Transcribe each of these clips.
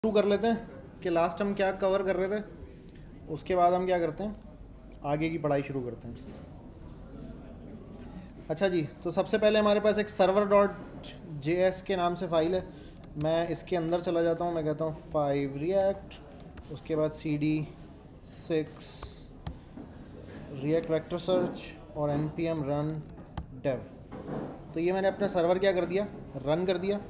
शुरू कर लेते हैं कि लास्ट हम क्या कवर कर रहे थे। उसके बाद हम क्या करते हैं, आगे की पढ़ाई शुरू करते हैं। अच्छा जी, तो सबसे पहले हमारे पास एक सर्वर डॉट जे एस के नाम से फ़ाइल है। मैं इसके अंदर चला जाता हूँ, मैं कहता हूँ 5 रिएक्ट, उसके बाद CD 6 रिएक्ट वेक्टर सर्च और npm रन dev। तो ये मैंने अपना सर्वर क्या कर दिया, रन कर दिया।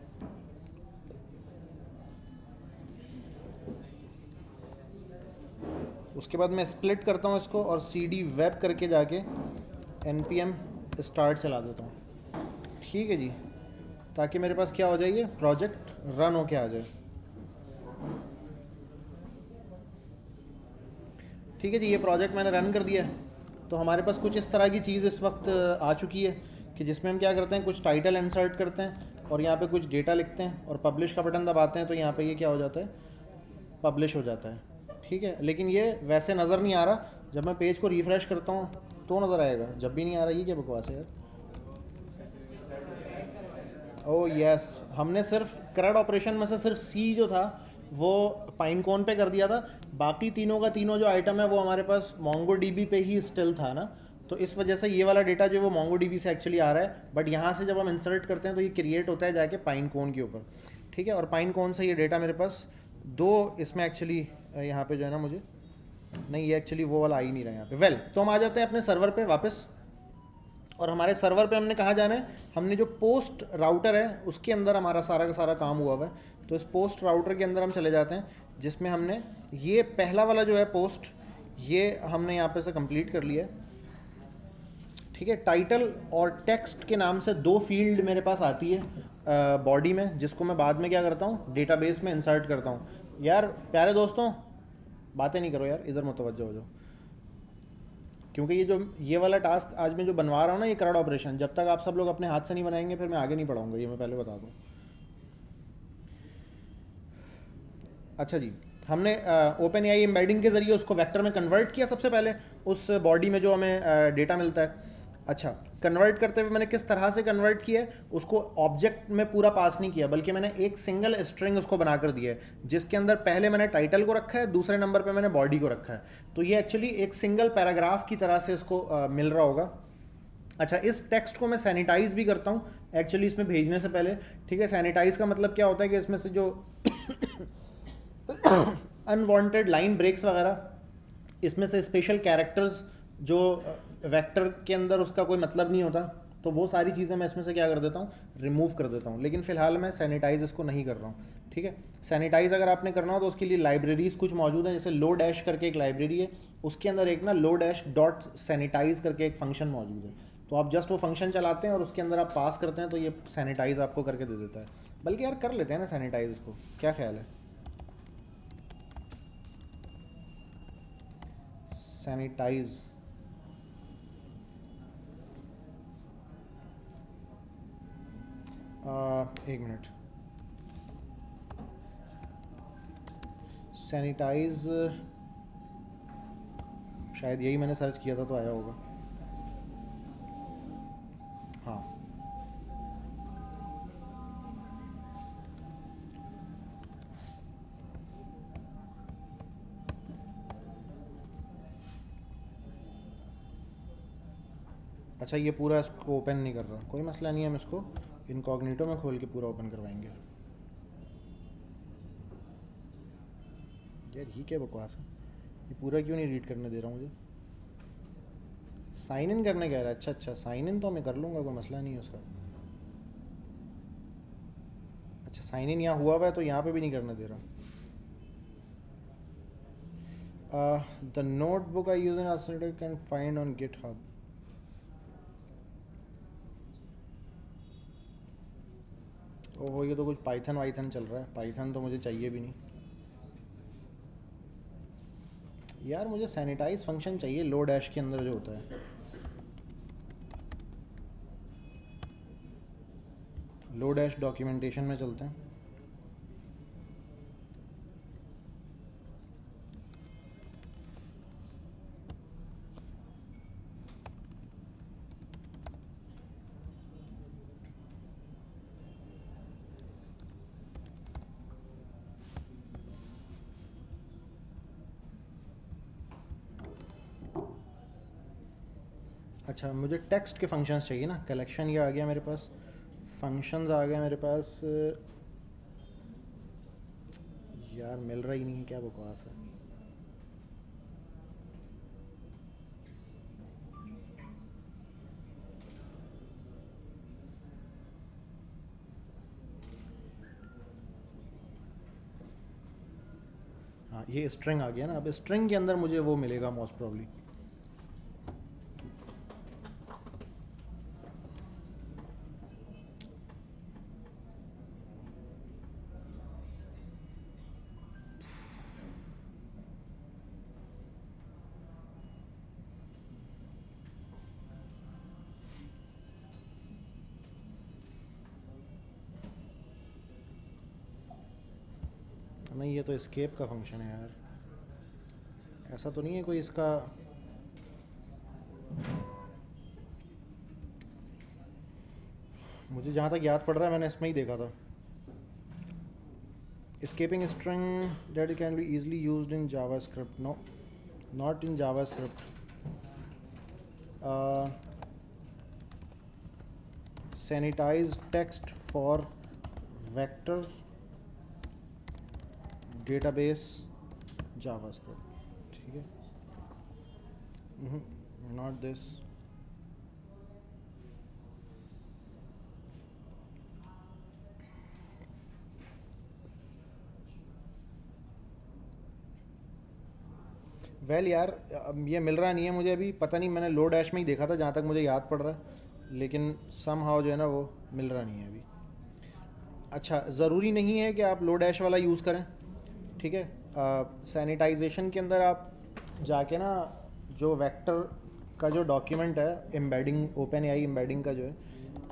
उसके बाद मैं स्प्लिट करता हूँ इसको और CD वेब करके जाके npm स्टार्ट चला देता हूँ। ठीक है जी, ताकि मेरे पास क्या हो जाए, ये प्रोजेक्ट रन होके आ जाए। ठीक है जी, ये प्रोजेक्ट मैंने रन कर दिया है। तो हमारे पास कुछ इस तरह की चीज़ इस वक्त आ चुकी है कि जिसमें हम क्या करते हैं, कुछ टाइटल इंसर्ट करते हैं और यहाँ पे कुछ डेटा लिखते हैं और पब्लिश का बटन दबाते हैं तो यहाँ पे ये क्या हो जाता है, पब्लिश हो जाता है। ठीक है, लेकिन ये वैसे नज़र नहीं आ रहा। जब मैं पेज को रिफ़्रेश करता हूँ तो नज़र आएगा, जब भी नहीं आ रहा। ये क्या बकवास है यार। ओह यस, हमने सिर्फ करड ऑपरेशन में से सिर्फ सी जो था वो पाइन कोन पे कर दिया था। बाकी तीनों का तीनों जो आइटम है वो हमारे पास मोंगो डीबी पे ही स्टिल था ना। तो इस वजह से ये वाला डेटा जो वो मोंगो डीबी से एक्चुअली आ रहा है, बट यहाँ से जब हम इंसर्ट करते हैं तो ये क्रिएट होता है जाके पाइन कोन के ऊपर। ठीक है, और पाइन कोन से ये डेटा मेरे पास दो इसमें एक्चुअली यहाँ पे जो है ना, मुझे नहीं, ये एक्चुअली वो वाला आ ही नहीं रहा यहाँ पे। वेल, तो हम आ जाते हैं अपने सर्वर पे वापस। और हमारे सर्वर पे हमने कहाँ जाना है, हमने जो पोस्ट राउटर है उसके अंदर हमारा सारा का सारा काम हुआ हुआ है। तो इस पोस्ट राउटर के अंदर हम चले जाते हैं, जिसमें हमने ये पहला वाला जो है पोस्ट, ये हमने यहाँ पे से कंप्लीट कर लिया है। ठीक है, टाइटल और टेक्स्ट के नाम से दो फील्ड मेरे पास आती है बॉडी में, जिसको मैं बाद में क्या करता हूँ, डेटाबेस में इंसर्ट करता हूँ। यार प्यारे दोस्तों, बातें नहीं करो यार, इधर मुतवज्जो हो जाओ। क्योंकि ये वाला टास्क आज मैं जो बनवा रहा हूँ ना, ये करड ऑपरेशन, जब तक आप सब लोग अपने हाथ से नहीं बनाएंगे फिर मैं आगे नहीं बढ़ाऊंगा, ये मैं पहले बता दूँ। अच्छा जी, हमने ओपन एआई एम्बेडिंग के ज़रिए उसको वेक्टर में कन्वर्ट किया सबसे पहले, उस बॉडी में जो हमें डेटा मिलता है। अच्छा, कन्वर्ट करते हुए मैंने किस तरह से कन्वर्ट किया है, उसको ऑब्जेक्ट में पूरा पास नहीं किया, बल्कि मैंने एक सिंगल स्ट्रिंग उसको बनाकर दिया है, जिसके अंदर पहले मैंने टाइटल को रखा है, दूसरे नंबर पे मैंने बॉडी को रखा है। तो ये एक्चुअली एक सिंगल पैराग्राफ की तरह से इसको मिल रहा होगा। अच्छा, इस टेक्स्ट को मैं सैनिटाइज भी करता हूँ एक्चुअली इसमें भेजने से पहले। ठीक है, सैनिटाइज का मतलब क्या होता है कि इसमें से जो अनवांटेड लाइन ब्रेक्स वगैरह, इसमें से स्पेशल कैरेक्टर्स जो वेक्टर के अंदर उसका कोई मतलब नहीं होता, तो वो सारी चीज़ें मैं इसमें से क्या कर देता हूँ, रिमूव कर देता हूँ। लेकिन फ़िलहाल मैं सैनिटाइज इसको नहीं कर रहा हूँ। ठीक है, सैनिटाइज अगर आपने करना हो तो उसके लिए लाइब्रेरीज कुछ मौजूद हैं, जैसे लो डैश करके एक लाइब्रेरी है, उसके अंदर एक ना लो डैश डॉट सैनिटाइज करके एक फंक्शन मौजूद है। तो आप जस्ट वो फंक्शन चलाते हैं और उसके अंदर आप पास करते हैं तो ये सैनिटाइज आपको करके दे देता है। बल्कि यार कर लेते हैं ना सैनिटाइज इसको, क्या ख्याल है। सैनिटाइज, एक मिनट, सैनिटाइज, शायद यही मैंने सर्च किया था तो आया होगा। हाँ, अच्छा ये पूरा इसको ओपन नहीं कर रहा, कोई मसला नहीं है, हम इसको इनकॉग्निटो में खोल के पूरा ओपन करवाएंगे। यार ये क्या बकवास है, ये पूरा क्यों नहीं रीड करने दे रहा मुझे। साइन इन करने कह रहा है, अच्छा अच्छा, साइन इन तो मैं कर लूँगा, कोई मसला नहीं है उसका। अच्छा, साइन इन यहाँ हुआ हुआ है तो यहाँ पे भी नहीं करने दे रहा। The notebook I use in can find on GitHub. ओहो, ये तो कुछ पाइथन वाइथन चल रहा है, पाइथन तो मुझे चाहिए भी नहीं यार। मुझे सैनिटाइज फंक्शन चाहिए लो डैश के अंदर जो होता है। लो डैश डॉक्यूमेंटेशन में चलते हैं। अच्छा, मुझे टेक्स्ट के फंक्शंस चाहिए ना, कलेक्शन ये आ गया मेरे पास, फंक्शंस आ गया मेरे पास। यार मिल रहा ही नहीं है, क्या बकवास है। हाँ, ये स्ट्रिंग आ गया ना, अब स्ट्रिंग के अंदर मुझे वो मिलेगा मोस्ट प्रॉब्ली। नहीं, ये तो escape का फंक्शन है यार, ऐसा तो नहीं है कोई इसका। मुझे जहाँ तक याद पड़ रहा है मैंने इसमें ही देखा था, escaping string that can be easily used in JavaScript. No, not in JavaScript. uh, Sanitize text for vector database JavaScript, ठीक है। Not this. वेल यार, अब ये मिल रहा नहीं है मुझे अभी, पता नहीं, मैंने लो डैश में ही देखा था जहाँ तक मुझे याद पड़ रहा है, लेकिन सम हाउ जो है ना वो मिल रहा नहीं है अभी। अच्छा, ज़रूरी नहीं है कि आप लो डैश वाला यूज़ करें, ठीक है। सैनिटाइजेशन के अंदर आप जाके ना, जो वेक्टर का जो डॉक्यूमेंट है, एम्बेडिंग, ओपन एआई एम्बेडिंग का जो है,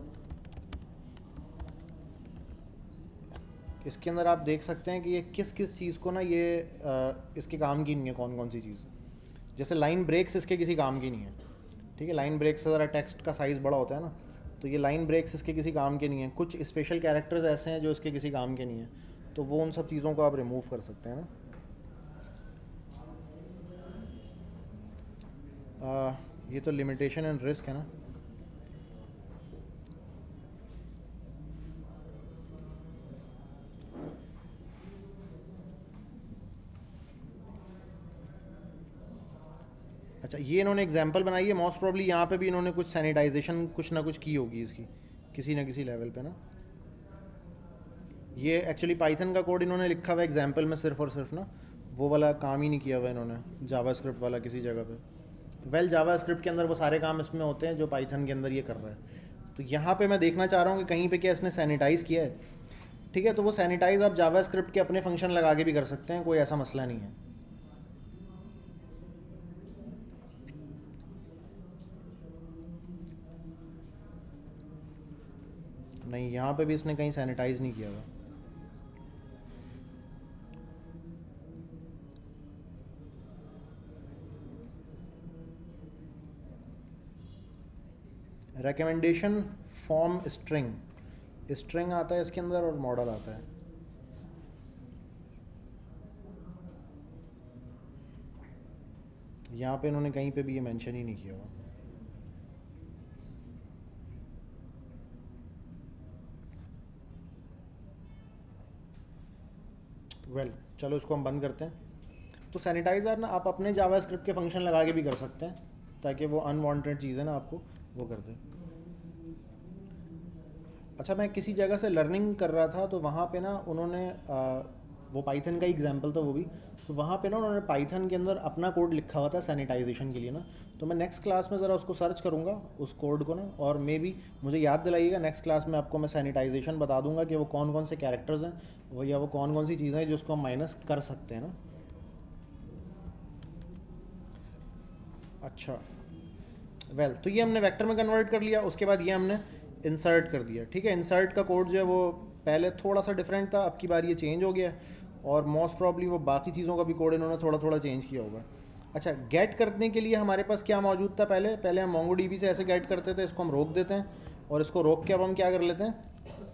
इसके अंदर आप देख सकते हैं कि ये किस किस चीज़ को ना, ये इसके काम की नहीं है, कौन कौन सी चीज़। जैसे लाइन ब्रेक्स इसके किसी काम की नहीं है, ठीक है। लाइन ब्रेक्स से ज़रा टेक्स्ट का साइज़ बड़ा होता है ना, तो ये लाइन ब्रेक्स इसके किसी काम के नहीं है। कुछ स्पेशल कैरेक्टर्स ऐसे हैं जो इसके किसी काम के नहीं हैं, तो वो उन सब चीज़ों को आप रिमूव कर सकते हैं ना। ये तो लिमिटेशन एंड रिस्क है ना। अच्छा, ये इन्होंने एग्जांपल बनाई है, मोस्ट प्रॉब्ली यहाँ पे भी इन्होंने कुछ सैनिटाइजेशन कुछ ना कुछ की होगी इसकी, किसी ना किसी लेवल पे ना। ये एक्चुअली पाइथन का कोड इन्होंने लिखा हुआ है एग्जांपल में सिर्फ और सिर्फ ना, वो वाला काम ही नहीं किया हुआ इन्होंने जावास्क्रिप्ट वाला किसी जगह पे। वेल, जावास्क्रिप्ट के अंदर वो सारे काम इसमें होते हैं जो पाइथन के अंदर ये कर रहा है। तो यहाँ पे मैं देखना चाह रहा हूँ कि कहीं पे क्या इसने सैनिटाइज़ किया है, ठीक है। तो वो सैनिटाइज़ आप जावास्क्रिप्ट के अपने फंक्शन लगा के भी कर सकते हैं, कोई ऐसा मसला नहीं है। नहीं, यहाँ पे भी इसने कहीं सैनिटाइज़ नहीं किया हुआ। रिकमेंडेशन फॉर्म स्ट्रिंग, स्ट्रिंग आता है इसके अंदर और मॉडल आता है। यहाँ पे इन्होंने कहीं पे भी ये मेंशन ही नहीं किया हुआ। वेल, चलो इसको हम बंद करते हैं। तो सैनिटाइज़र ना आप अपने जावास्क्रिप्ट के फंक्शन लगा के भी कर सकते हैं, ताकि वो अनवांटेड चीज़ें ना आपको वो कर दें। अच्छा, मैं किसी जगह से लर्निंग कर रहा था, तो वहाँ पे ना उन्होंने वो पाइथन का एग्जांपल था वो भी, तो वहाँ पे ना उन्होंने पाइथन के अंदर अपना कोड लिखा हुआ था सैनिटाइजेशन के लिए ना। तो मैं नेक्स्ट क्लास में ज़रा उसको सर्च करूँगा उस कोड को ना, और मे बी मुझे याद दिलाइएगा, नेक्स्ट क्लास में आपको मैं सैनिटाइजेशन बता दूंगा कि वो कौन कौन से कैरेक्टर्स हैं वो, या वो कौन कौन सी चीज़ें हैं जो उसको हम माइनस कर सकते हैं ना। अच्छा, वेल, तो ये हमने वेक्टर में कन्वर्ट कर लिया, उसके बाद ये हमने इंसर्ट कर दिया, ठीक है। इंसर्ट का कोड जो है वो पहले थोड़ा सा डिफरेंट था, अब की बार ये चेंज हो गया है, और मोस्ट प्रॉब्ली वो बाकी चीज़ों का भी कोड इन्होंने थोड़ा थोड़ा चेंज किया होगा। अच्छा, गेट करने के लिए हमारे पास क्या मौजूद था, पहले पहले हम MongoDB से ऐसे गेट करते थे, इसको हम रोक देते हैं, और इसको रोक के अब हम क्या कर लेते हैं,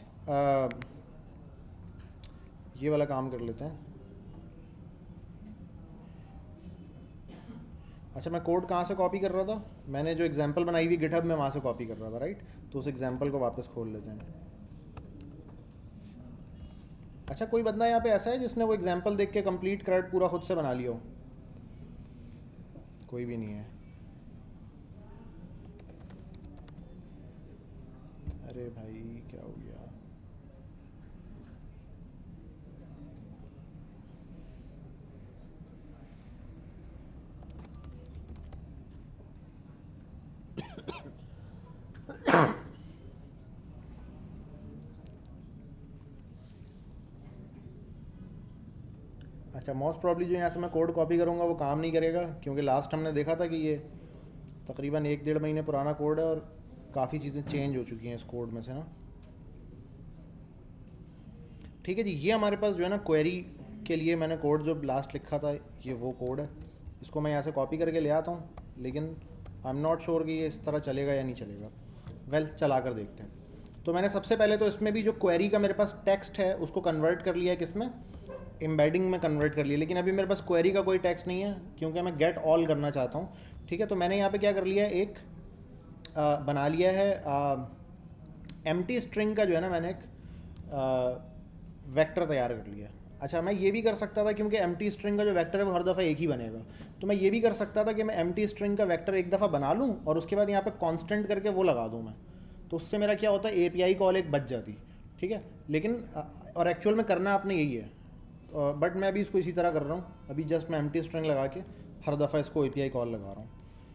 ये वाला काम कर लेते हैं। अच्छा मैं कोड कहाँ से कॉपी कर रहा था? मैंने जो एग्जांपल बनाई हुई गिटहब में वहाँ से कॉपी कर रहा था, राइट? तो उस एग्जांपल को वापस खोल लेते हैं। अच्छा कोई बंदा यहाँ पे ऐसा है जिसने वो एग्जांपल देख के कंप्लीट क्रेड पूरा खुद से बना लिया हो? कोई भी नहीं है। अरे भाई क्या हो गया? अच्छा मोस्ट प्रॉब्ली जो यहाँ से मैं कोड कॉपी करूँगा वो काम नहीं करेगा, क्योंकि लास्ट हमने देखा था कि ये तकरीबन 1-1.5 महीने पुराना कोड है और काफ़ी चीज़ें चेंज हो चुकी हैं इस कोड में से ना। ठीक है जी, ये हमारे पास जो है ना क्वेरी के लिए मैंने कोड जो लास्ट लिखा था ये वो कोड है। इसको मैं यहाँ से कॉपी करके ले आता हूँ, लेकिन आई एम नॉट श्योर कि ये इस तरह चलेगा या नहीं चलेगा। वेल चला कर देखते हैं। तो मैंने सबसे पहले तो इसमें भी जो क्वेरी का मेरे पास टेक्स्ट है उसको कन्वर्ट कर लिया है, किसमें? एम्बेडिंग में कन्वर्ट कर लिया। लेकिन अभी मेरे पास क्वेरी का कोई टेक्स्ट नहीं है क्योंकि मैं गेट ऑल करना चाहता हूँ। ठीक है, तो मैंने यहाँ पे क्या कर लिया है, एक बना लिया है एम्प्टी स्ट्रिंग का जो है ना, मैंने एक वेक्टर तैयार कर लिया। अच्छा मैं ये भी कर सकता था, क्योंकि एम्प्टी स्ट्रिंग का जो वेक्टर है वो हर दफ़ा एक ही बनेगा, तो मैं ये भी कर सकता था कि मैं एम्प्टी स्ट्रिंग का वेक्टर एक दफ़ा बना लूँ और उसके बाद यहाँ पे कांस्टेंट करके वो लगा दूँ मैं, तो उससे मेरा क्या होता है, एपीआई कॉल एक बच जाती। ठीक है, लेकिन और एक्चुअल में करना आपने यही है, बट मैं अभी इसको इसी तरह कर रहा हूँ। अभी जस्ट मैं एम्प्टी स्ट्रिंग लगा के हर दफ़ा इसको एपीआई कॉल लगा रहा हूँ।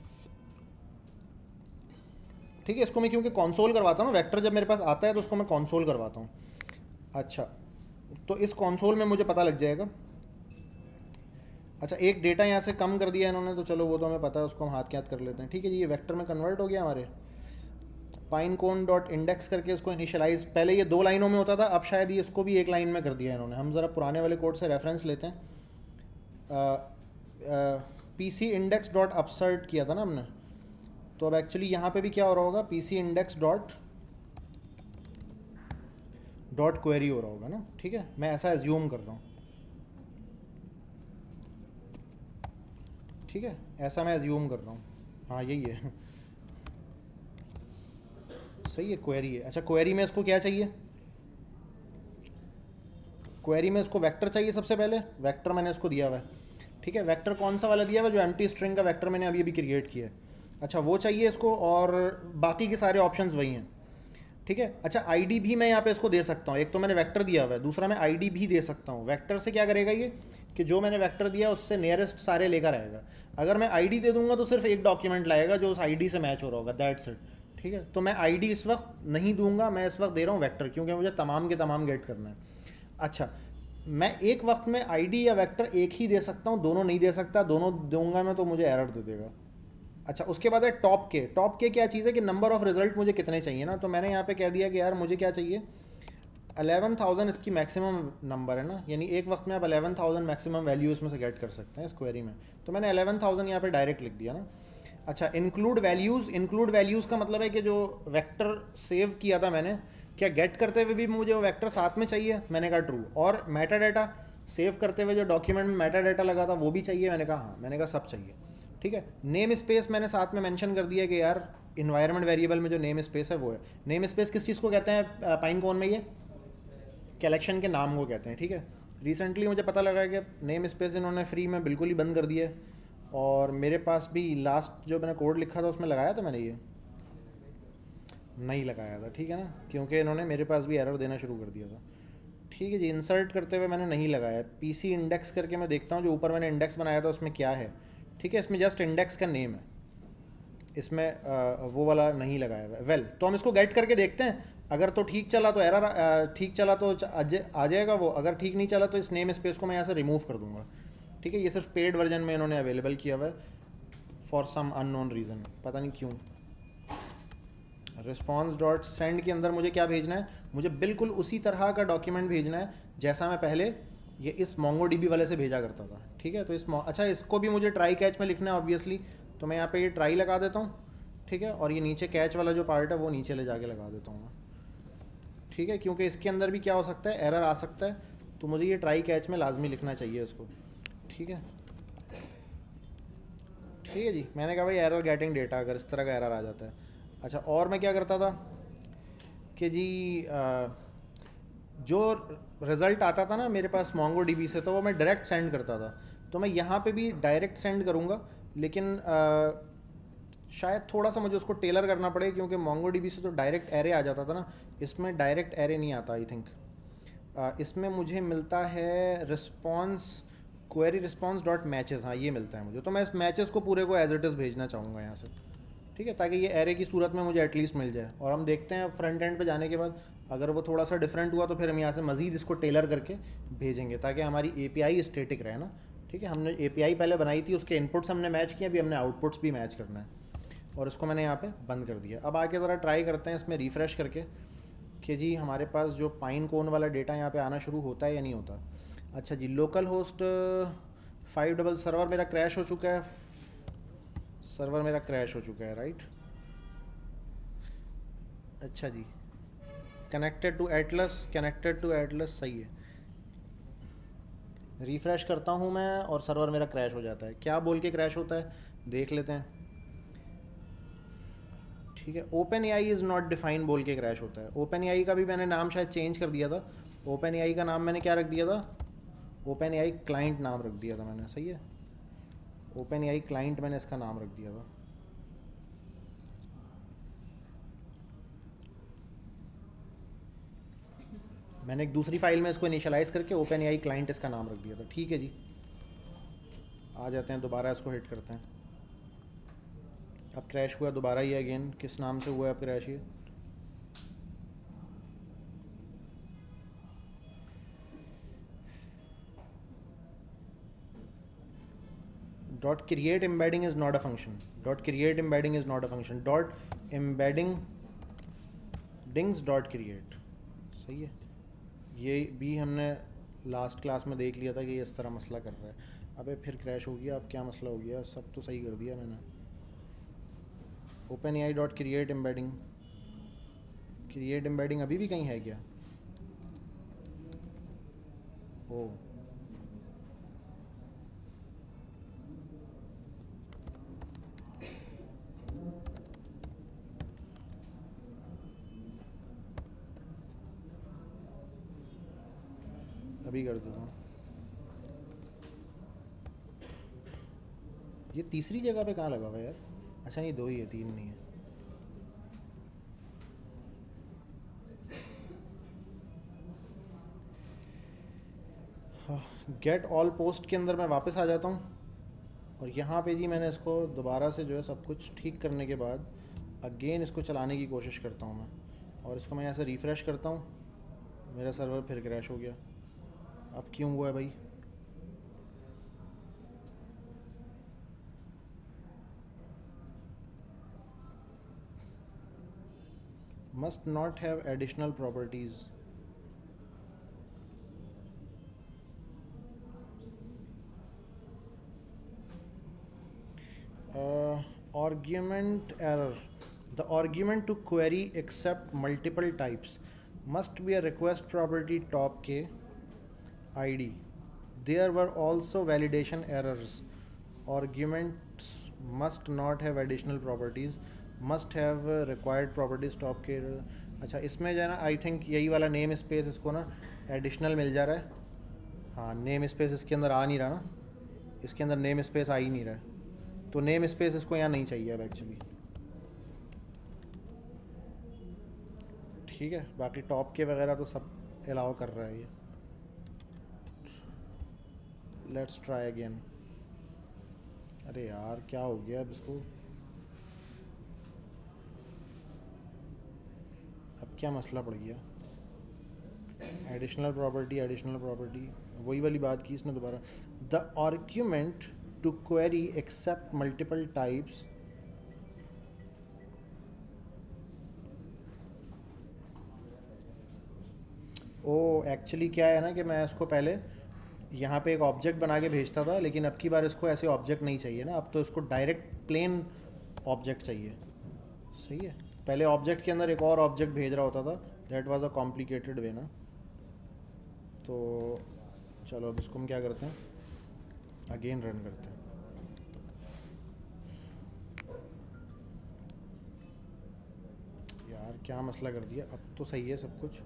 ठीक है, इसको मैं क्योंकि कंसोल करवाता हूँ ना, वेक्टर जब मेरे पास आता है तो उसको मैं कंसोल करवाता हूँ। अच्छा तो इस कंसोल में मुझे पता लग जाएगा। अच्छा एक डेटा यहाँ से कम कर दिया इन्होंने, तो चलो वो तो हमें पता है, उसको हम हाथ के हाथ कर लेते हैं। ठीक है जी, ये वेक्टर में कन्वर्ट हो गया हमारे। पाइनकोन डॉट इंडेक्स करके उसको इनिशियलाइज, पहले ये 2 लाइनों में होता था, अब शायद ये इसको भी 1 लाइन में कर दिया इन्होंने। हम ज़रा पुराने वाले कोड से रेफरेंस लेते हैं। पीसी इंडेक्स डॉट अपसर्ट किया था ना हमने, तो अब एक्चुअली यहाँ पे भी क्या हो रहा होगा, पीसी इंडेक्स डॉट क्वेरी हो रहा होगा ना। ठीक है, मैं ऐसा एज्यूम कर रहा हूँ। ठीक है, ऐसा मैं एज्यूम कर रहा हूँ। हाँ यही है, सही है, क्वेरी है। अच्छा क्वेरी में इसको क्या चाहिए, क्वेरी में इसको वेक्टर चाहिए सबसे पहले। वेक्टर मैंने इसको दिया हुआ है। ठीक है, वेक्टर कौन सा वाला दिया हुआ है, जो एम्प्टी स्ट्रिंग का वेक्टर मैंने अभी क्रिएट किया है। अच्छा वो चाहिए इसको, और बाकी के सारे ऑप्शंस वही हैं। ठीक है, अच्छा आईडी भी मैं यहाँ पे इसको दे सकता हूँ। एक तो मैंने वेक्टर दिया हुआ है, दूसरा मैं आईडी भी दे सकता हूँ। वेक्टर से क्या करेगा ये, कि जो मैंने वेक्टर दिया उससे नियरेस्ट सारे लेकर आएगा। अगर मैं आईडी दे दूंगा तो सिर्फ एक डॉक्यूमेंट लाएगा जो उस आईडी से मैच हो रहा होगा, दैट्स इट। ठीक है, तो मैं आईडी इस वक्त नहीं दूंगा, मैं इस वक्त दे रहा हूँ वेक्टर, क्योंकि मुझे तमाम के तमाम गेट करना है। अच्छा मैं एक वक्त में आईडी या वेक्टर एक ही दे सकता हूँ, दोनों नहीं दे सकता। दोनों दूंगा मैं तो मुझे एरर दे देगा। अच्छा उसके बाद है टॉप के। टॉप के क्या चीज़ है कि नंबर ऑफ़ रिजल्ट मुझे कितने चाहिए ना, तो मैंने यहाँ पे कह दिया कि यार मुझे क्या चाहिए, 11,000 इसकी मैक्सिमम नंबर है ना, यानी एक वक्त में आप 11,000 मैक्सिमम वैल्यू इसमें से गेट कर सकते हैं इस क्वेरी में। तो मैंने 11,000 यहाँ पे डायरेक्ट लिख दिया ना। अच्छा इंक्लूड वैल्यूज़, इंक्लूड वैल्यूज़ का मतलब है कि जो वेक्टर सेव किया था मैंने, क्या गेट करते हुए भी मुझे वो वेक्टर साथ में चाहिए? मैंने कहा ट्रू। और मेटा डाटा सेव करते हुए जो डॉक्यूमेंट में मेटा डाटा लगा था वो भी चाहिए? मैंने कहा हाँ। मैंने कहा सब चाहिए। ठीक है, नेम स्पेस मैंने साथ में मेंशन कर दिया कि यार इन्वायरमेंट वेरिएबल में जो नेम स्पेस है वो है। नेम स्पेस किस चीज़ को कहते हैं पाइनकोन में? ये कलेक्शन के नाम को कहते हैं। ठीक है, रिसेंटली मुझे पता लगा कि नेम स्पेस इन्होंने फ्री में बिल्कुल ही बंद कर दिया है, और मेरे पास भी लास्ट जो मैंने कोड लिखा था उसमें लगाया था मैंने, ये नहीं लगाया था। ठीक है ना, क्योंकि इन्होंने मेरे पास भी एरर देना शुरू कर दिया था। ठीक है जी, इंसर्ट करते हुए मैंने नहीं लगाया। पीसी इंडेक्स करके मैं देखता हूँ जो ऊपर मैंने इंडेक्स बनाया था उसमें क्या है। ठीक है, इसमें जस्ट इंडेक्स का नेम है, इसमें वो वाला नहीं लगाया हुआ है। वेल तो हम इसको गेट करके देखते हैं, अगर तो ठीक चला तो एरर, ठीक चला तो आ जाएगा वो, अगर ठीक नहीं चला तो इस नेम स्पेस को मैं यहाँ से रिमूव कर दूँगा। ठीक है, ये सिर्फ पेड वर्जन में इन्होंने अवेलेबल किया हुआ है फॉर सम अननोन रीज़न, पता नहीं क्यों। रिस्पॉन्स डॉट सेंड के अंदर मुझे क्या भेजना है, मुझे बिल्कुल उसी तरह का डॉक्यूमेंट भेजना है जैसा मैं पहले ये इस MongoDB वाले से भेजा करता था। ठीक है, तो अच्छा इसको भी मुझे ट्राई कैच में लिखना है ऑब्वियसली, तो मैं यहाँ पे ये ट्राई लगा देता हूँ। ठीक है, और ये नीचे कैच वाला जो पार्ट है वो नीचे ले जाके लगा देता हूँ मैं। ठीक है, क्योंकि इसके अंदर भी क्या हो सकता है, एरर आ सकता है, तो मुझे ये ट्राई कैच में लाजमी लिखना चाहिए इसको। ठीक है, ठीक है जी, मैंने कहा भाई एरर गेटिंग डेटा, अगर इस तरह का एरर आ जाता है। अच्छा, और मैं क्या करता था कि जी जो रिज़ल्ट आता था ना मेरे पास मोंगो डीबी से, तो वो मैं डायरेक्ट सेंड करता था। तो मैं यहाँ पे भी डायरेक्ट सेंड करूँगा, लेकिन शायद थोड़ा सा मुझे उसको टेलर करना पड़े, क्योंकि मोंगो डीबी से तो डायरेक्ट एरे आ जाता था ना, इसमें डायरेक्ट एरे नहीं आता आई थिंक। इसमें मुझे मिलता है response, query response dot matches, हाँ ये मिलता है मुझे। तो मैं इस मैचेस को पूरे को एज इट इज़ भेजना चाहूँगा यहाँ से, ठीक है, ताकि ये एरे की सूरत में मुझे एटलीस्ट मिल जाए। और हम देखते हैं फ्रंट एंड पे जाने के बाद अगर वो थोड़ा सा डिफरेंट हुआ तो फिर हम यहाँ से मज़ीद इसको टेलर करके भेजेंगे, ताकि हमारी एपीआई स्टेटिक रहे ना। ठीक है, हमने एपीआई पहले बनाई थी, उसके इनपुट्स हमने मैच किए, अभी हमने आउटपुट्स भी मैच करना है, और इसको मैंने यहाँ पे बंद कर दिया। अब आके ज़रा ट्राई करते हैं इसमें रिफ़्रेश करके कि जी हमारे पास जो पाइन कोन वाला डेटा यहाँ पे आना शुरू होता है या नहीं होता। अच्छा जी, लोकल होस्ट 5 सर्वर मेरा क्रैश हो चुका है, सर्वर मेरा क्रैश हो चुका है, राइट। अच्छा जी, connected to Atlas, connected to Atlas, सही है। रिफ़्रेश करता हूँ मैं और सर्वर मेरा क्रैश हो जाता है। क्या बोल के क्रैश होता है देख लेते हैं। ठीक है, OpenAI is not define बोल के क्रैश होता है। ओपन एआई का भी मैंने नाम शायद चेंज कर दिया था। ओपन एआई का नाम मैंने क्या रख दिया था, ओपन एआई क्लाइंट नाम रख दिया था मैंने, सही है, ओपन एआई क्लाइंट मैंने इसका नाम रख दिया था। मैंने एक दूसरी फाइल में इसको इनिशियलाइज़ करके ओपन एआई क्लाइंट इसका नाम रख दिया था। ठीक है जी, आ जाते हैं दोबारा, इसको हिट करते हैं। अब क्रैश हुआ दोबारा ही अगेन, किस नाम से हुआ है अब क्रैश ये, dot create embedding is not a function, dot create embedding is not a function, dot embeddings dot create, सही है। ये भी हमने लास्ट क्लास में देख लिया था कि ये इस तरह मसला कर रहा है। अबे फिर क्रैश हो गया, अब क्या मसला हो गया, सब तो सही कर दिया मैंने। OpenAI dot create embedding, create embedding अभी भी कहीं है क्या? ओ अभी कर देता हूँ। ये तीसरी जगह पे कहाँ लगा हुआ है यार? अच्छा नहीं, दो ही है, तीन नहीं है। गेट ऑल पोस्ट के अंदर मैं वापस आ जाता हूँ, और यहाँ पे जी मैंने इसको दोबारा से जो है सब कुछ ठीक करने के बाद अगेन इसको चलाने की कोशिश करता हूँ मैं, और इसको मैं यहाँ से रिफ़्रेश करता हूँ, मेरा सर्वर फिर क्रैश हो गया। अब क्यों हुआ है भाई? Must not have additional properties, argument error, the argument to query accept multiple types must be a request property top k id. There were also validation errors. Arguments must not have additional properties, must have required properties top k। अच्छा, इसमें जो है ना I think यही वाला name space इसको ना additional मिल जा रहा है। हाँ, नेम स्पेस इसके अंदर आ नहीं रहा ना, इसके अंदर नेम स्पेस आ ही नहीं रहा है, तो नेम स्पेस इसको यहाँ नहीं चाहिए अब एक्चुअली। ठीक है, बाकी टॉप के वगैरह तो सब अलाउ कर रहा है ये। Let's try again. अरे यार क्या हो गया अब इसको, अब क्या मसला पड़ गया? एडिशनल प्रॉपर्टी, वही वाली बात की इसने दोबारा। The argument to query accept multiple types, oh actually क्या है ना कि मैं इसको पहले यहाँ पे एक ऑब्जेक्ट बना के भेजता था, लेकिन अब की बार इसको ऐसे ऑब्जेक्ट नहीं चाहिए ना, अब तो इसको डायरेक्ट प्लेन ऑब्जेक्ट चाहिए। सही है, पहले ऑब्जेक्ट के अंदर एक और ऑब्जेक्ट भेज रहा होता था, that was a complicated way ना। तो चलो अब इसको हम क्या करते हैं, अगेन रन करते हैं। क्या मसला कर दिया? अब तो सही है सब कुछ।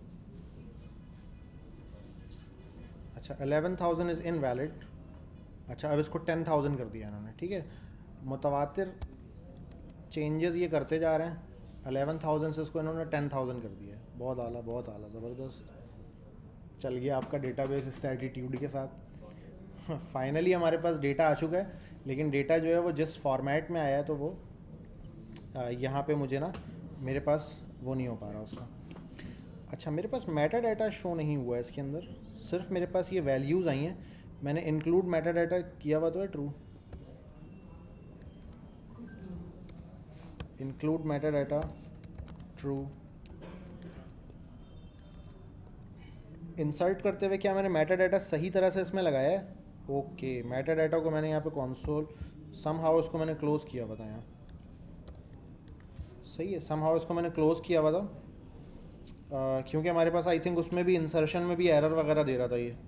अच्छा 11,000 इज़ इनवैलिड। अच्छा अब इसको 10,000 कर दिया इन्होंने, ठीक है। मुतवातिर चेंजेस ये करते जा रहे हैं। 11,000 से इसको इन्होंने 10,000 कर दिया है। बहुत आला, बहुत आला, ज़बरदस्त। चल गया आपका डेटाबेस इस एटीट्यूड के साथ। फाइनली हमारे पास डेटा आ चुका है, लेकिन डेटा जो है वो जिस फॉर्मेट में आया है तो वो यहाँ पे मुझे ना मेरे पास वो नहीं हो पा रहा उसका। अच्छा मेरे पास मेटा डाटा शो नहीं हुआ है इसके अंदर, सिर्फ मेरे पास ये वैल्यूज़ आई हैं। मैंने इंक्लूड मेटा डाटा किया हुआ तो है true. Include metadata true. Insert करते हुए क्या मैंने मेटा डाटा सही तरह से इसमें लगाया है? ओके मेटा डाटा को मैंने यहाँ पे कंसोल सम हाउ इसको मैंने क्लोज़ किया हुआ था यहाँ। सही है, सम हाउ इसको मैंने क्लोज़ किया हुआ था क्योंकि हमारे पास आई थिंक उसमें भी इंसर्शन में भी एरर वगैरह दे रहा था ये।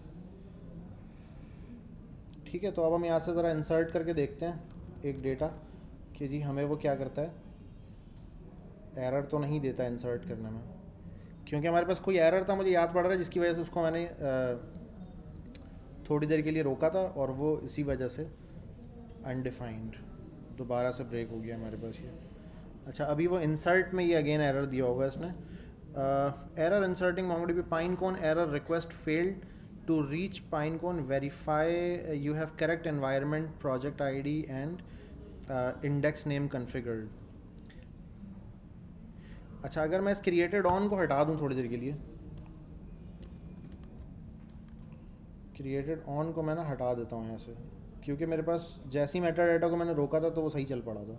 ठीक है, तो अब हम यहाँ से ज़रा इंसर्ट करके देखते हैं एक डेटा कि जी हमें वो क्या करता है। एरर तो नहीं देता इंसर्ट करने में, क्योंकि हमारे पास कोई एरर था, मुझे याद पड़ रहा है, जिसकी वजह से उसको मैंने थोड़ी देर के लिए रोका था और वो इसी वजह से अनडिफाइंड दोबारा से ब्रेक हो गया हमारे पास ये। अच्छा अभी वो इंसर्ट में ये अगेन एरर दिया होगा इसने। Error inserting MongoDB Pinecone error request failed to reach Pinecone, verify you have correct environment project ID and index name configured. अच्छा अगर मैं इस क्रिएटेड ऑन को हटा दूं थोड़ी देर के लिए, क्रिएटेड ऑन को मैं ना हटा देता हूँ यहाँ से, क्योंकि मेरे पास जैसे ही मेटा डाटा को मैंने रोका था तो वो सही चल पड़ा था।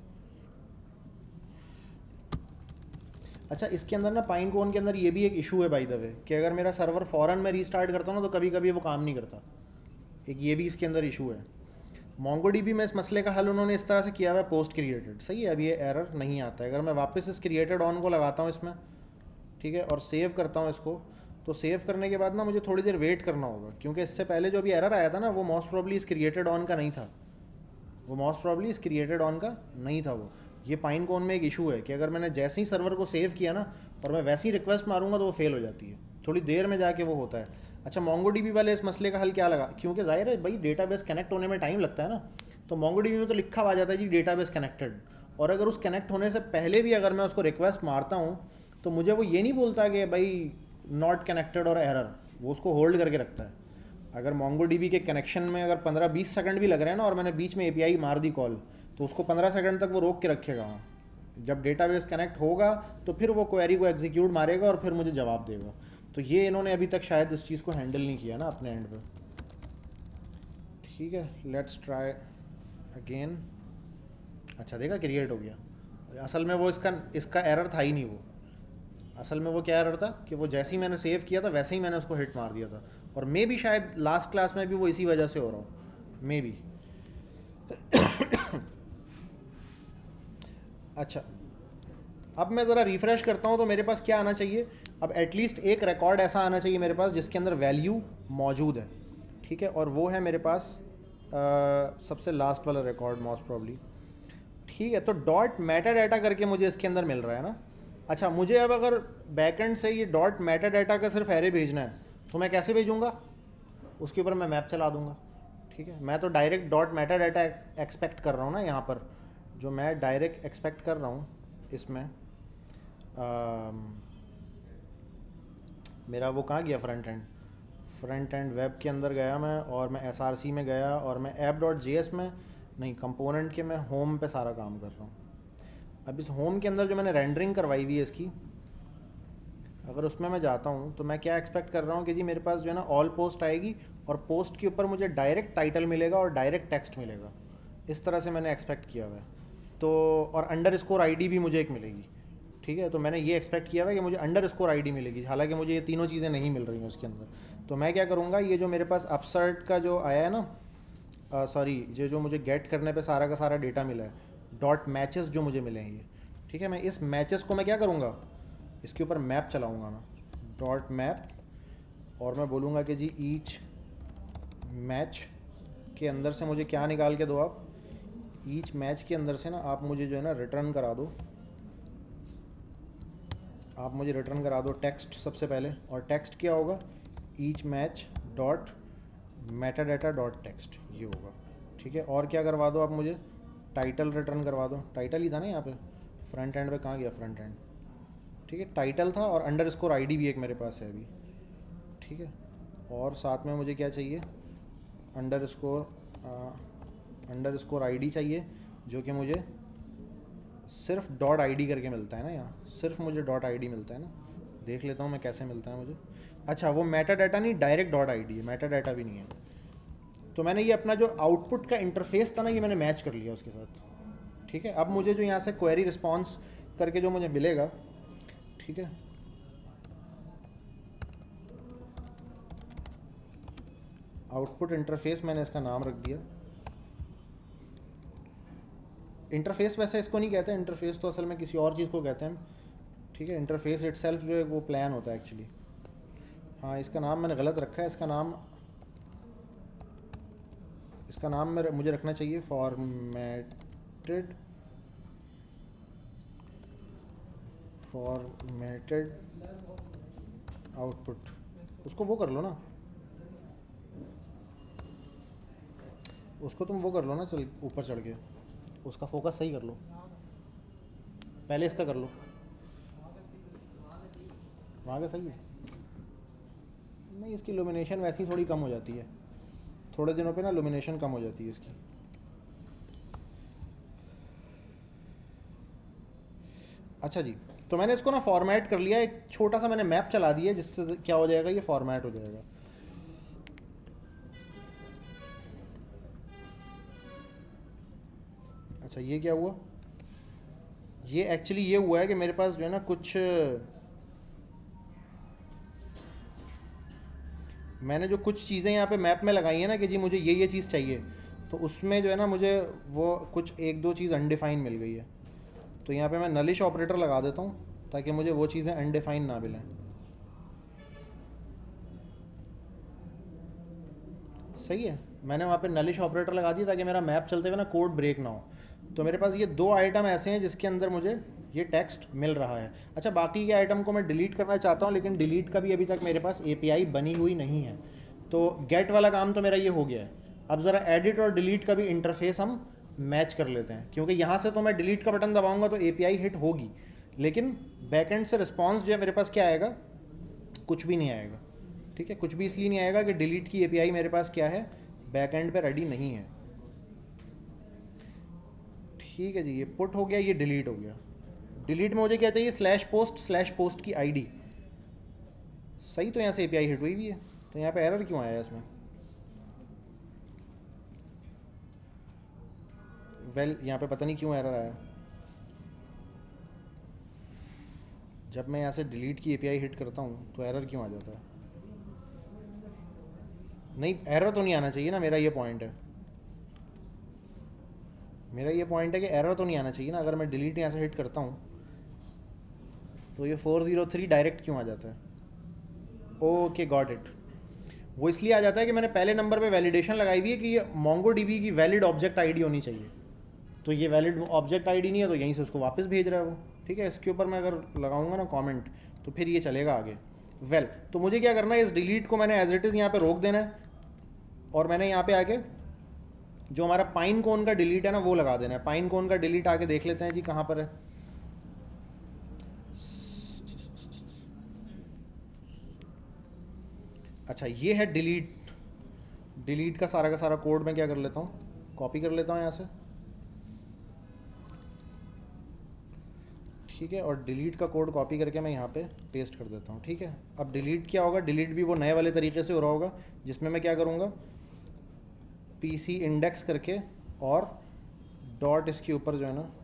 अच्छा इसके अंदर ना पाइनकोन के अंदर ये भी एक इशू है बाय द वे, कि अगर मेरा सर्वर फ़ौरन मैं रीस्टार्ट करता हूँ ना तो कभी कभी वो काम नहीं करता। एक ये भी इसके अंदर इशू है। MongoDB में इस मसले का हल उन्होंने इस तरह से किया हुआ है, पोस्ट क्रिएटेड। सही है, अब ये एरर नहीं आता है। अगर मैं वापस इस क्रिएटेड ऑन को लगाता हूँ इसमें, ठीक है, और सेव करता हूँ इसको, तो सेव करने के बाद ना मुझे थोड़ी देर वेट करना होगा, क्योंकि इससे पहले जो अभी एरर आया था ना वो मोस्ट प्रॉब्ली इस क्रिएटेड ऑन का नहीं था। वो मोस्ट प्रॉब्ली इस क्रिएटेड ऑन का नहीं था। वो ये पाइनकोन में एक इशू है कि अगर मैंने जैसे ही सर्वर को सेव किया ना और मैं वैसे ही रिक्वेस्ट मारूंगा तो वो फेल हो जाती है, थोड़ी देर में जाके वो होता है। अच्छा MongoDB वाले इस मसले का हल क्या लगा, क्योंकि जाहिर है भाई डेटाबेस कनेक्ट होने में टाइम लगता है ना, तो MongoDB में तो लिखा आ जाता है जी डेटाबेस कनेक्टेड, और अगर उस कनेक्ट होने से पहले भी अगर मैं उसको रिक्वेस्ट मारता हूँ तो मुझे वो ये नहीं बोलता कि भाई नॉट कनेक्टेड और एरर, वो उसको होल्ड करके रखता है। अगर MongoDB के कनेक्शन में अगर 15-20 सेकंड भी लग रहे हैं ना और मैंने बीच में API मार दी कॉल, तो उसको 15 सेकंड तक वो रोक के रखेगा वहाँ। जब डेटाबेस कनेक्ट होगा तो फिर वो क्वेरी को एग्जीक्यूट मारेगा और फिर मुझे जवाब देगा। तो ये इन्होंने अभी तक शायद इस चीज़ को हैंडल नहीं किया ना अपने एंड पे। ठीक है, लेट्स ट्राई अगेन। अच्छा देखा क्रिएट हो गया। असल में वो इसका एरर था ही नहीं। वो असल में वो क्या एरर था कि वो जैसे ही मैंने सेव किया था वैसे ही मैंने उसको हिट मार दिया था, और मे भी शायद लास्ट क्लास में भी वो इसी वजह से हो रहा हो, मे बी। अच्छा अब मैं ज़रा रिफ़्रेश करता हूँ तो मेरे पास क्या आना चाहिए, अब एटलीस्ट एक रिकॉर्ड ऐसा आना चाहिए मेरे पास जिसके अंदर वैल्यू मौजूद है। ठीक है, और वो है मेरे पास सबसे लास्ट वाला रिकॉर्ड मोस्ट प्रॉब्ली। ठीक है, तो डॉट मेटा डाटा करके मुझे इसके अंदर मिल रहा है ना। अच्छा मुझे अब अगर बैकएंड से ये डॉट मेटा डाटा का सिर्फ एरे भेजना है तो मैं कैसे भेजूँगा, उसके ऊपर मैं मैप चला दूँगा। ठीक है, मैं तो direct dot metadata expect कर रहा हूँ ना, यहाँ पर जो मैं डायरेक्ट एक्सपेक्ट कर रहा हूँ इसमें मेरा वो कहाँ गया, फ्रंट एंड वेब के अंदर गया मैं, और मैं SRC में गया, और मैं app.js में नहीं, कंपोनेंट के मैं होम पे सारा काम कर रहा हूँ। अब इस होम के अंदर जो मैंने रेंडरिंग करवाई हुई है इसकी, अगर उसमें मैं जाता हूँ तो मैं क्या एक्सपेक्ट कर रहा हूँ कि जी मेरे पास जो है ना ऑल पोस्ट आएगी और पोस्ट के ऊपर मुझे डायरेक्ट टाइटल मिलेगा और डायरेक्ट टेक्स्ट मिलेगा। इस तरह से मैंने एक्सपेक्ट किया हुआ है। तो और अंडरस्कोर ID भी मुझे एक मिलेगी। ठीक है, तो मैंने ये एक्सपेक्ट किया हुआ है कि मुझे अंडरस्कोर ID मिलेगी, हालांकि मुझे ये तीनों चीज़ें नहीं मिल रही हैं उसके अंदर। तो मैं क्या करूँगा, ये जो मेरे पास अपसर्ट का जो आया है ना, सॉरी, ये जो मुझे गेट करने पे सारा का सारा डेटा मिला है, डॉट मैचेस जो मुझे मिले हैं ये, ठीक है, मैं इस मैचेस को मैं क्या करूँगा, इसके ऊपर मैप चलाऊँगा मैं, डॉट मैप, और मैं बोलूँगा कि जी ईच मैच के अंदर से मुझे क्या निकाल के दो आप, ईच मैच के अंदर से ना आप मुझे जो है ना रिटर्न करा दो आप मुझे रिटर्न करा दो टेक्स्ट सबसे पहले, और टेक्स्ट क्या होगा, each match dot metadata dot text, ये होगा। ठीक है, और क्या करवा दो आप मुझे, टाइटल रिटर्न करवा दो। टाइटल ही था ना यहाँ पे, फ्रंट एंड पे कहाँ गया फ्रंट एंड। ठीक है, टाइटल था, और अंडरस्कोर आईडी भी एक मेरे पास है अभी। ठीक है, और साथ में मुझे क्या चाहिए, अंडरस्कोर आईडी चाहिए, जो कि मुझे सिर्फ डॉट आईडी करके मिलता है ना, यहाँ सिर्फ मुझे डॉट आईडी मिलता है ना। देख लेता हूँ मैं कैसे मिलता है मुझे। अच्छा, वो मेटा डाटा नहीं, डायरेक्ट डॉट आईडी है, मेटा डाटा भी नहीं है। तो मैंने ये अपना जो आउटपुट का इंटरफेस था ना, ये मैंने मैच कर लिया उसके साथ। ठीक है, अब मुझे जो यहाँ से क्वेरी रिस्पॉन्स करके जो मुझे मिलेगा, ठीक है, आउटपुट इंटरफेस, मैंने इसका नाम रख दिया इंटरफेस। वैसे इसको नहीं कहते इंटरफेस, तो असल में किसी और चीज़ को कहते हैं। ठीक है, इंटरफेस इटसेल्फ जो है वो प्लान होता है एक्चुअली। हाँ, इसका नाम मैंने गलत रखा है। इसका नाम मुझे रखना चाहिए फॉर्मेटेड आउटपुट। उसको वो कर लो ना, उसको तुम वो कर लो ना, चल ऊपर चढ़ के उसका फोकस सही कर लो। पहले इसका कर लो, वहाँ का सही है। नहीं, इसकी लुमिनेशन वैसे ही थोड़ी कम हो जाती है, थोड़े दिनों पे ना लुमिनेशन कम हो जाती है इसकी। अच्छा जी, तो मैंने इसको ना फॉर्मेट कर लिया, एक छोटा सा मैंने मैप चला दिया, जिससे क्या हो जाएगा, ये फॉर्मेट हो जाएगा। अच्छा, ये क्या हुआ, ये एक्चुअली ये हुआ है कि मेरे पास जो है ना कुछ, मैंने जो कुछ चीज़ें यहाँ पे मैप में लगाई है ना कि जी मुझे ये चीज़ चाहिए, तो उसमें जो है ना मुझे वो कुछ एक दो चीज़ अनडिफाइन मिल गई है। तो यहाँ पे मैं नलिश ऑपरेटर लगा देता हूँ ताकि मुझे वो चीज़ें अनडिफाइन ना मिलें। सही है, मैंने वहाँ पे नलिश ऑपरेटर लगा दिया ताकि मेरा मैप चलते हुए ना कोड ब्रेक ना हो। तो मेरे पास ये दो आइटम ऐसे हैं जिसके अंदर मुझे ये टेक्स्ट मिल रहा है। अच्छा, बाकी के आइटम को मैं डिलीट करना चाहता हूँ, लेकिन डिलीट का भी अभी तक मेरे पास एपीआई बनी हुई नहीं है। तो गेट वाला काम तो मेरा ये हो गया है। अब ज़रा एडिट और डिलीट का भी इंटरफेस हम मैच कर लेते हैं, क्योंकि यहाँ से तो मैं डिलीट का बटन दबाऊँगा तो एपीआई हिट होगी, लेकिन बैकएंड से रिस्पॉन्स जो है मेरे पास क्या आएगा, कुछ भी नहीं आएगा। ठीक है, कुछ भी इसलिए नहीं आएगा कि डिलीट की एपीआई मेरे पास क्या है, बैकएंड पे रेडी नहीं है। ठीक है जी, ये पुट हो गया, ये डिलीट हो गया। डिलीट में मुझे क्या चाहिए, स्लैश पोस्ट की आईडी। सही, तो यहाँ से एपीआई हिट हुई भी है, तो यहाँ पे एरर क्यों आया इसमें। वेल, यहाँ पे पता नहीं क्यों एरर आया। जब मैं यहाँ से डिलीट की एपीआई हिट करता हूँ तो एरर क्यों आ जाता है। नहीं, एरर तो नहीं आना चाहिए ना, मेरा ये पॉइंट है। मेरा ये पॉइंट है कि एरर तो नहीं आना चाहिए ना। अगर मैं डिलीट यहाँ से हिट करता हूँ तो ये 403 डायरेक्ट क्यों आ जाता है। Okay, got it. वो इसलिए आ जाता है कि मैंने पहले नंबर पे वैलिडेशन लगाई हुई है कि ये मोंगोडीबी की वैलिड ऑब्जेक्ट आईडी होनी चाहिए। तो ये वैलिड ऑब्जेक्ट आईडी नहीं है, तो यहीं से उसको वापस भेज रहा है वो। ठीक है, इसके ऊपर मैं अगर लगाऊंगा ना कमेंट, तो फिर ये चलेगा आगे। वेल, तो मुझे क्या करना है, इस डिलीट को मैंने एज इट इज़ यहाँ पे रोक देना है, और मैंने यहाँ पे आके जो हमारा पाइन कोन का डिलीट है ना वो लगा देना है। पाइन कोन का डिलीट आके देख लेते हैं जी कहाँ पर है। अच्छा, ये है डिलीट का सारा कोड मैं क्या कर लेता हूँ, कॉपी कर लेता हूँ यहाँ से। ठीक है, और डिलीट का कोड कॉपी करके मैं यहाँ पे पेस्ट कर देता हूँ। ठीक है, अब डिलीट क्या होगा, डिलीट भी वो नए वाले तरीके से हो रहा होगा, जिसमें मैं क्या करूँगा, पीसी इंडेक्स करके और डॉट इसके ऊपर जो है ना,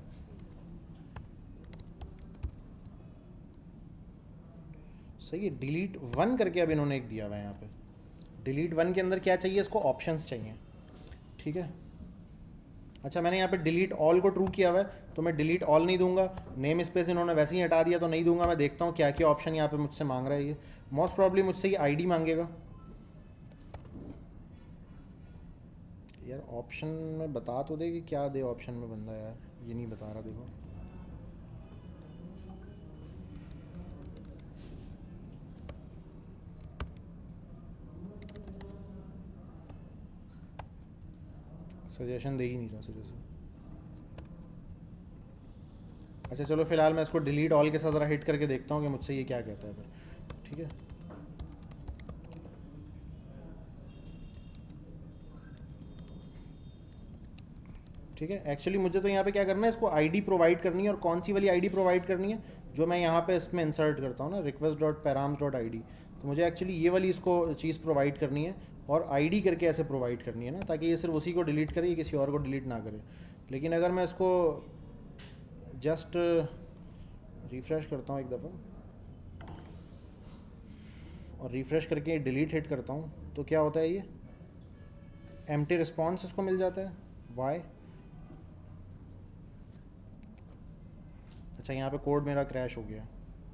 सही है, डिलीट 1 करके अब इन्होंने एक दिया हुआ है यहाँ पे। डिलीट 1 के अंदर क्या चाहिए, इसको ऑप्शंस चाहिए। ठीक है, अच्छा, मैंने यहाँ पे डिलीट ऑल को ट्रू किया हुआ है, तो मैं डिलीट ऑल नहीं दूंगा। नेम स्पेस इन्होंने वैसे ही हटा दिया तो नहीं दूंगा। मैं देखता हूँ क्या क्या ऑप्शन यहाँ पे मुझसे मांग रहा है। ये मोस्ट प्रॉब्ली मुझसे ये आईडी मांगेगा। यार ऑप्शन में बता तो दे कि क्या दे ऑप्शन में बंदा, यार ये नहीं बता रहा। देखो, सजेशन दे ही नहीं रहा सिरे से। अच्छा चलो फिलहाल मैं इसको डिलीट ऑल के साथ ज़रा हिट करके देखता हूँ कि मुझसे ये क्या कहता है फिर। ठीक है, ठीक है। एक्चुअली मुझे तो यहाँ पे क्या करना है, इसको आईडी प्रोवाइड करनी है, और कौन सी वाली आईडी प्रोवाइड करनी है, जो मैं यहाँ पे इसमें इंसर्ट करता हूँ ना, request.params.id। तो मुझे एक्चुअली ये वाली इसको चीज़ प्रोवाइड करनी है, और आईडी करके ऐसे प्रोवाइड करनी है ना, ताकि ये सिर्फ उसी को डिलीट करे, ये किसी और को डिलीट ना करे। लेकिन अगर मैं इसको जस्ट रिफ़्रेश करता हूँ एक दफ़ा, और रिफ़्रेश करके डिलीट हिट करता हूँ, तो क्या होता है, ये एम्प्टी रिस्पॉन्स इसको मिल जाता है। वाई? अच्छा यहाँ पे कोड मेरा क्रैश हो गया।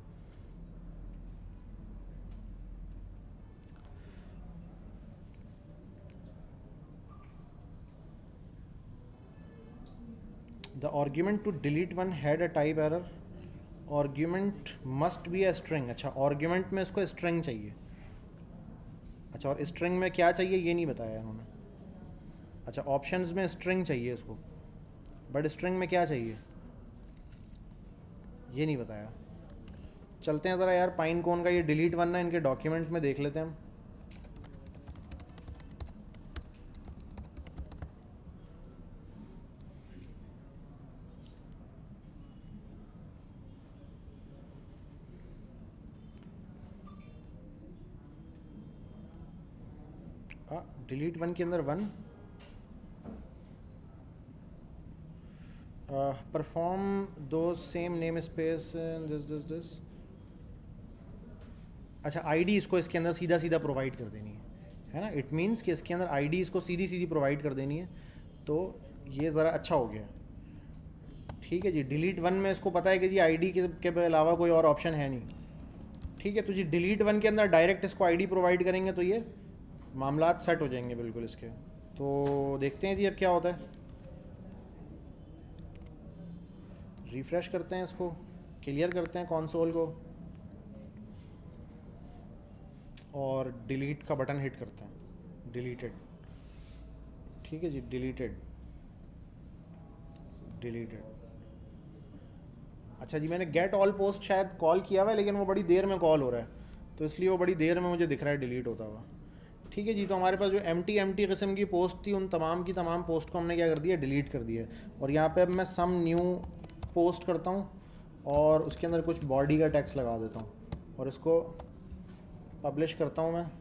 The argument to delete one had a type error. Argument must be a string। अच्छा argument में इसको string चाहिए। अच्छा और string में क्या चाहिए ये नहीं बताया इन्होंने। अच्छा options में string चाहिए इसको, but string में क्या चाहिए ये नहीं बताया। चलते हैं ज़रा यार पाइन कौन का ये डिलीट वन ना इनके डॉक्यूमेंट में देख लेते हैं हम। डिलीट वन के अंदर वन परफॉर्म दो सेम नेम स्पेस दिस। अच्छा आईडी इसको इसके अंदर सीधा सीधा प्रोवाइड कर देनी है ना। इट मीन्स कि इसके अंदर आईडी इसको सीधी सीधी प्रोवाइड कर देनी है, तो ये ज़रा अच्छा हो गया। ठीक है जी, डिलीट वन में इसको पता है कि जी आईडी के अलावा कोई और ऑप्शन है नहीं। ठीक है, तो जी डिलीट वन के अंदर डायरेक्ट इसको आईडी प्रोवाइड करेंगे तो ये मामलात सेट हो जाएंगे बिल्कुल इसके। तो देखते हैं जी अब क्या होता है। रिफ़्रेश करते हैं इसको, क्लियर करते हैं कंसोल को, और डिलीट का बटन हिट करते हैं। डिलीटेड। ठीक है जी, डिलीटेड डिलीटेड। अच्छा जी, मैंने गेट ऑल पोस्ट शायद कॉल किया हुआ है, लेकिन वो बड़ी देर में कॉल हो रहा है, तो इसलिए वो बड़ी देर में मुझे दिख रहा है डिलीट होता हुआ। ठीक है जी, तो हमारे पास जो एम्प्टी किस्म की पोस्ट थी, उन तमाम की तमाम पोस्ट को हमने क्या कर दिया, डिलीट कर दिया। और यहाँ पे अब मैं सम न्यू पोस्ट करता हूँ, और उसके अंदर कुछ बॉडी का टेक्स्ट लगा देता हूँ, और इसको पब्लिश करता हूँ मैं।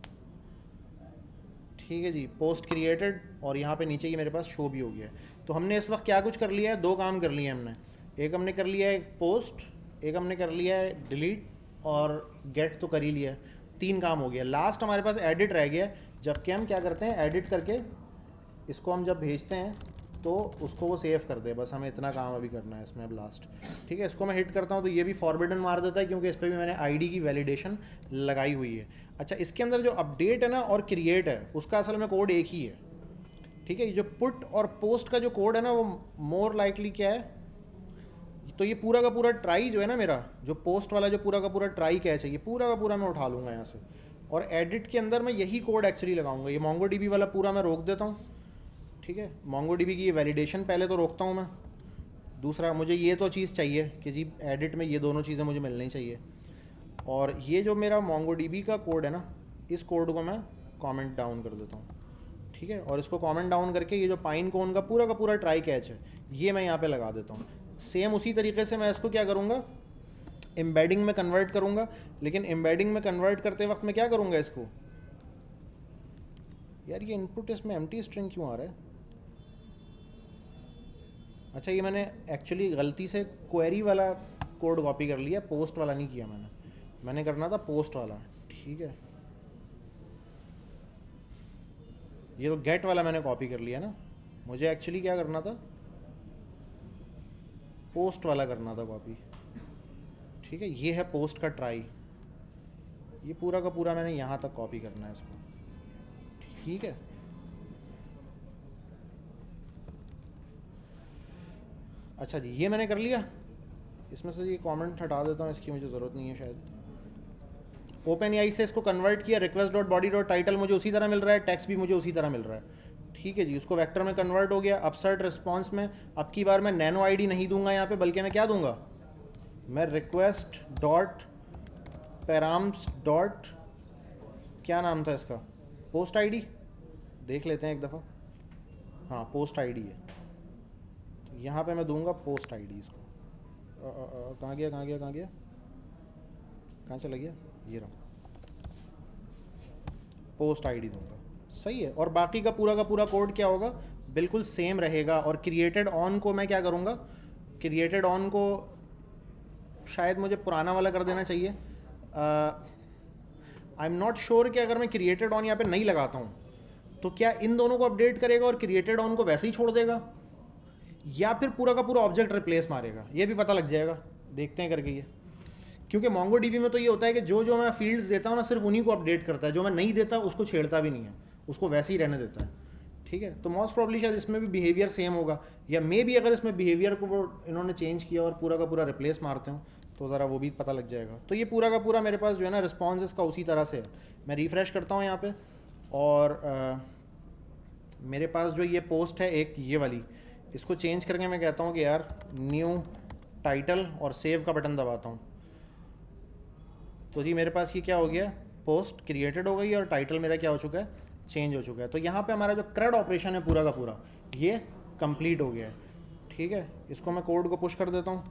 ठीक है जी, पोस्ट क्रिएटेड, और यहाँ पे नीचे की मेरे पास शो भी हो गया है। तो हमने इस वक्त क्या कुछ कर लिया है, दो काम कर लिए हमने। एक हमने कर लिया है पोस्ट, एक हमने कर लिया है डिलीट, और गेट तो कर ही लिया है। तीन काम हो गया। लास्ट हमारे पास एडिट रह गया, जबकि हम क्या करते हैं, एडिट करके इसको हम जब भेजते हैं तो उसको वो सेव कर दे। बस हमें इतना काम अभी करना है इसमें अब लास्ट। ठीक है, इसको मैं हिट करता हूँ तो ये भी फॉरबिडन मार देता है, क्योंकि इस पर भी मैंने आईडी की वैलिडेशन लगाई हुई है। अच्छा, इसके अंदर जो अपडेट है ना और क्रिएट है, उसका असल में कोड एक ही है। ठीक है, ये जो पुट और पोस्ट का जो कोड है ना, वो मोर लाइकली क्या है, तो ये पूरा का पूरा ट्राई जो है ना मेरा, जो पोस्ट वाला जो पूरा का पूरा ट्राई कैच है, ये पूरा का पूरा मैं उठा लूँगा यहाँ से, और एडिट के अंदर मैं यही कोड एक्चुअली लगाऊंगा। ये MongoDB वाला पूरा मैं रोक देता हूँ। ठीक है, MongoDB की ये वैलिडेशन पहले तो रोकता हूँ मैं। दूसरा, मुझे ये तो चीज़ चाहिए कि जी एडिट में ये दोनों चीज़ें मुझे मिलनी चाहिए। और ये जो मेरा MongoDB का कोड है ना, इस कोड को मैं कमेंट डाउन कर देता हूँ। ठीक है, और इसको कमेंट डाउन करके ये जो पाइन कोन का पूरा ट्राई कैच है, ये मैं यहाँ पे लगा देता हूँ। सेम उसी तरीके से मैं इसको क्या करूँगा, एम्बेडिंग में कन्वर्ट करूँगा। लेकिन एम्बेडिंग में कन्वर्ट करते वक्त मैं क्या करूँगा, इसको यार ये इनपुट इसमें एम्प्टी स्ट्रिंग क्यों आ रहा है। अच्छा, ये मैंने एक्चुअली गलती से क्वेरी वाला कोड कॉपी कर लिया, पोस्ट वाला नहीं किया मैंने करना था पोस्ट वाला। ठीक है, ये तो गेट वाला मैंने कॉपी कर लिया ना, मुझे एक्चुअली क्या करना था, पोस्ट वाला करना था कॉपी। ठीक है, ये है पोस्ट का ट्राई, ये पूरा का पूरा मैंने यहाँ तक कॉपी करना है इसको। ठीक है, अच्छा जी, ये मैंने कर लिया। इसमें से ये कमेंट हटा देता हूँ, इसकी मुझे ज़रूरत नहीं है शायद। OpenAI से इसको कन्वर्ट किया, request.body.title मुझे उसी तरह मिल रहा है, टेक्स्ट भी मुझे उसी तरह मिल रहा है। ठीक है जी, उसको वेक्टर में कन्वर्ट हो गया। अपसर्ट रिस्पॉन्स में अब की बार मैं नैनो आईडी नहीं दूंगा यहाँ पे, बल्कि मैं क्या दूंगा, मैं रिक्वेस्ट डॉट पैराम्स डॉट, क्या नाम था इसका, पोस्ट आईडी, देख लेते हैं एक दफ़ा। हाँ पोस्ट आईडी है, तो यहाँ पे मैं दूंगा पोस्ट आईडी इसको। कहाँ गया कहाँ गया कहाँ गया, कहाँ चला गया, ये रहा, पोस्ट आईडी दूंगा। सही है। और बाकी का पूरा कोड क्या होगा, बिल्कुल सेम रहेगा। और क्रिएटेड ऑन को मैं क्या करूँगा, क्रिएटेड ऑन को शायद मुझे पुराना वाला कर देना चाहिए। आई एम नॉट श्योर कि अगर मैं क्रिएटेड ऑन यहाँ पे नहीं लगाता हूँ तो क्या इन दोनों को अपडेट करेगा और क्रिएटेड ऑन को वैसे ही छोड़ देगा, या फिर पूरा का पूरा ऑब्जेक्ट रिप्लेस मारेगा, ये भी पता लग जाएगा, देखते हैं करके ये। क्योंकि MongoDB में तो ये होता है कि जो मैं फील्ड्स देता हूँ ना, सिर्फ उन्हीं को अपडेट करता है, जो मैं नहीं देता उसको छेड़ता भी नहीं है, उसको वैसे ही रहने देता है। ठीक है, तो मोस्ट प्रॉब्ली शायद इसमें भी बिहेवियर सेम होगा, या मे बी अगर इसमें बिहेवियर को वो इन्होंने चेंज किया और पूरा का पूरा रिप्लेस मारते हो तो ज़रा वो भी पता लग जाएगा। तो ये पूरा का पूरा मेरे पास जो है ना रिस्पॉन्स इसका उसी तरह से है। मैं रिफ़्रेश करता हूँ यहाँ पे, और मेरे पास जो ये पोस्ट है एक ये वाली, इसको चेंज करके मैं कहता हूँ कि यार न्यू टाइटल, और सेव का बटन दबाता हूँ। तो जी मेरे पास ये क्या हो गया, पोस्ट क्रिएटेड हो गई और टाइटल मेरा क्या हो चुका है, चेंज हो चुका है। तो यहाँ पे हमारा जो CRUD ऑपरेशन है पूरा का पूरा ये कंप्लीट हो गया है। ठीक है, इसको मैं कोड को पुश कर देता हूँ।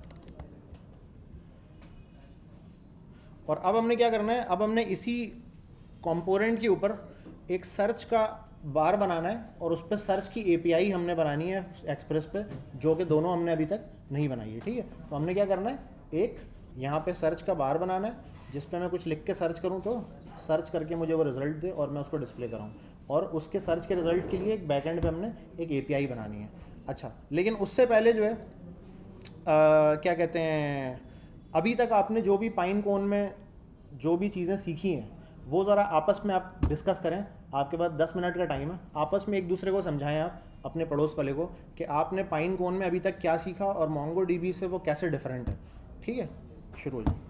और अब हमने क्या करना है, अब हमने इसी कंपोनेंट के ऊपर एक सर्च का बार बनाना है, और उस पर सर्च की API हमने बनानी है एक्सप्रेस पे, जो कि दोनों हमने अभी तक नहीं बनाई है। ठीक है, तो हमने क्या करना है, एक यहाँ पे सर्च का बार बनाना है जिस पे मैं कुछ लिख के सर्च करूँ तो सर्च करके मुझे वो रिज़ल्ट दे और मैं उसको डिस्प्ले कराऊँ, और उसके सर्च के रिज़ल्ट के लिए एक बैकएंड पे हमने एक API बनानी है। अच्छा, लेकिन उससे पहले जो है क्या कहते हैं, अभी तक आपने जो भी पाइनकोन में जो भी चीज़ें सीखी हैं वो ज़रा आपस में आप डिस्कस करें। आपके पास 10 मिनट का टाइम है, आपस में एक दूसरे को समझाएं आप अपने पड़ोस वाले को कि आपने पाइनकोन में अभी तक क्या सीखा और MongoDB से वो कैसे डिफरेंट है। ठीक है, शुरू हो जाए।